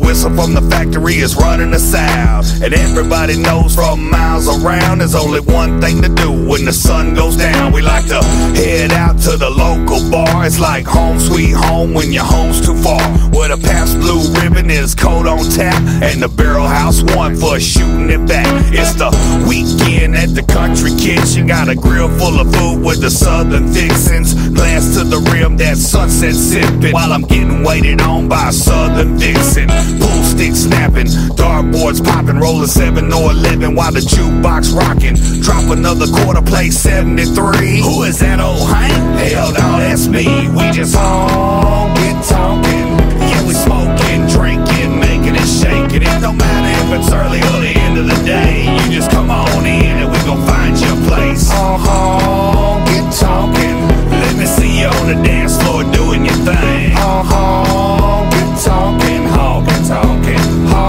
whistle from the factory is running the sound. And everybody knows from miles around there's only one thing to do when the sun goes down. We like to head out to the local bar. It's like home sweet home when your home's too far. Where the Pabst Blue Ribbon is cold on tap, and the Barrel House one for shooting it back. It's the weekend at the Country Kitchen. Got a grill full of food with the southern fixins. Glass to the rim, that sunset sipping, while I'm getting waited on by a southern vixen. Pool sticks snapping, dartboards popping, rolling 7 or 11 while the jukebox rocking. Drop another quarter, play 73. Who is that, old Hank? Hell no, that's me. We just honky tonkin'. Yeah, we smoking, drinking, making it, shaking. It don't matter if it's early or the end of the day. You just come on in and we gon' find your place. Honky tonkin'. Let me see you on the dance floor doing your thing. Honky tonkin', honky tonkin',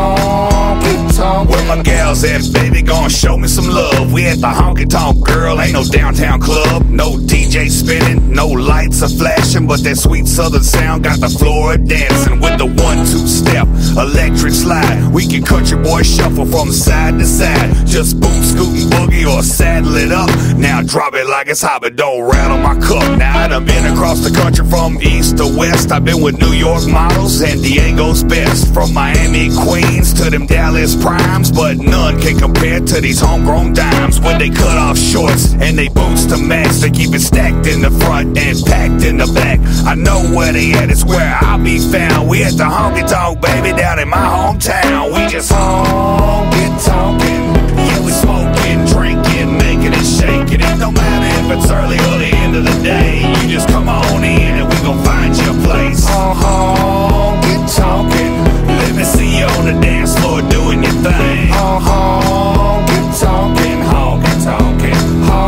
honky tonkin'. Where my gals at, baby? Gon' show me some love. We at the Honky Tonk, girl. Ain't no downtown club, no DJ spinning, no lights are flashing, but that sweet southern sound got the floor dancing. With the 1-2 step, electric slide, we can country boy shuffle from side to side. Just boot, scootin', boogie, or saddle it up. Now drop it like it's hot, but don't rattle my cup. Now I done been across the country from east to west. I've been with New York models and Diego's best. From Miami Queens to them Dallas Primes, but none can compare to these homegrown dimes. When they cut off shorts and they boots to match, they keep it stacked in the front and packed in the back. I know where they at, it's where I'll be found. We at the Honky Tonk, baby, down in my hometown. We just honky tonkin'. Yeah, we smoking, drinking, making it, shaking. It don't matter if it's early or the end of the day. You just come on in and we gon' find your place. Honky tonkin'. Let me see you on the dance floor doing your thing. Honky tonkin', honky tonkin',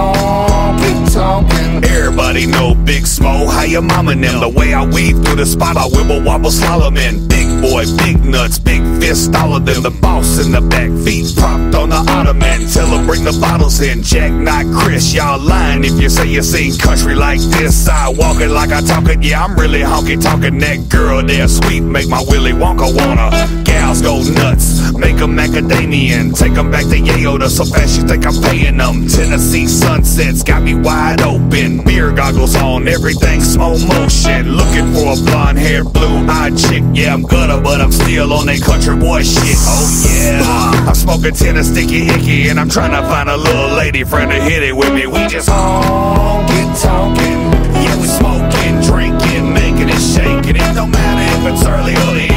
honky tonkin'. Everybody know Big Smo, how your mama and them. The way I weave through the spot, I wibble wobble slalom in. Big boy, big nuts, big fist, all of them. The boss in the back, feet propped on the ottoman. Tell her bring the bottles in, Jack, not Chris. Y'all lying if you say you seen country like this. I walk it like I talk it, yeah, I'm really honky tonkin'. That girl there sweet, make my Willy Wonka wanna. Gals go nuts, make them macadamian. Take them back to Yale so fast you think I'm paying them. Tennessee sunsets got me wide open. Beer goggles on, everything slow motion. Looking for a blonde haired, blue eyed chick. Yeah, I'm gutter, but I'm still on that country boy shit. Oh yeah, I'm smoking 10 a sticky icky, and I'm trying to find a little lady friend to hit it with me. We just honky tonkin'. Yeah, we smoking, drinking, making it, shaking. It don't matter if it's early or the